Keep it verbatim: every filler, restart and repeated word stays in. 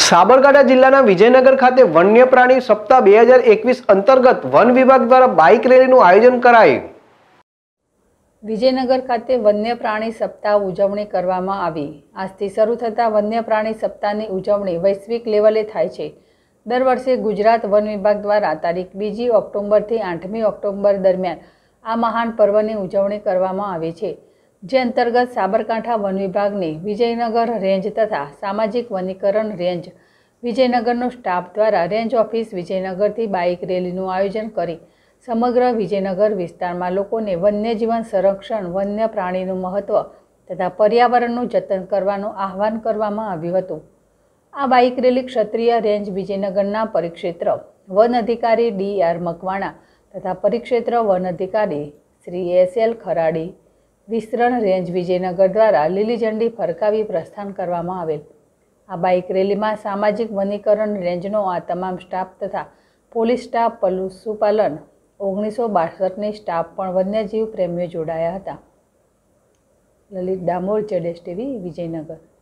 સાબરકાંઠા જિલ્લાના વિજયનગર ખાતે વન્ય પ્રાણી સપ્તાહ બે હજાર એકવીસ અંતર્ગત વન વિભાગ દ્વારા બાઇક રેલીનું આયોજન કરાયું। વિજયનગર ખાતે વન્ય પ્રાણી સપ્તાહ ઉજવણી કરવામાં આવી। આજથી શરૂ થતા વન્ય પ્રાણી સપ્તાહની ઉજવણી વૈશ્વિક લેવલે થાય છે। દર વર્ષે ગુજરાત વન વિભાગ દ્વારા તારીખ બીજી ઓક્ટોબરથી આઠમી ઓક્ટોબર દરમિયાન આ મહાન પર્વની ઉજવણી કરવામાં આવે છે, જે અંતર્ગત સાબરકાંઠા વન વિભાગની વિજયનગર રેન્જ તથા સામાજિક વનીકરણ રેન્જ વિજયનગરનો સ્ટાફ દ્વારા રેન્જ ઓફિસ વિજયનગરથી બાઇક રેલીનું આયોજન કરી સમગ્ર વિજયનગર વિસ્તારમાં લોકોને વન્યજીવન સંરક્ષણ, વન્ય પ્રાણીનું મહત્વ તથા પર્યાવરણનું જતન કરવાનું આહ્વાન કરવામાં આવ્યું હતું। આ બાઇક રેલી ક્ષત્રિય રેન્જ વિજયનગરના પરિક્ષેત્ર વન અધિકારી ડી આર મકવાણા તથા પરિક્ષેત્ર વન અધિકારી શ્રી એસ એલ ખરાડી વિસ્તરણ રેન્જ વિજયનગર દ્વારા લીલી ઝંડી ફરકાવી પ્રસ્થાન કરવામાં આવેલ। આ બાઇક રેલીમાં સામાજિક વનીકરણ રેન્જનો આ તમામ સ્ટાફ તથા પોલીસ સ્ટાફ, પશુપાલન ઓગણીસો બાસઠની સ્ટાફ પણ વન્યજીવ પ્રેમીઓ જોડાયા હતા। લલિત ડામોર, જેડેશ ટીવી, વિજયનગર।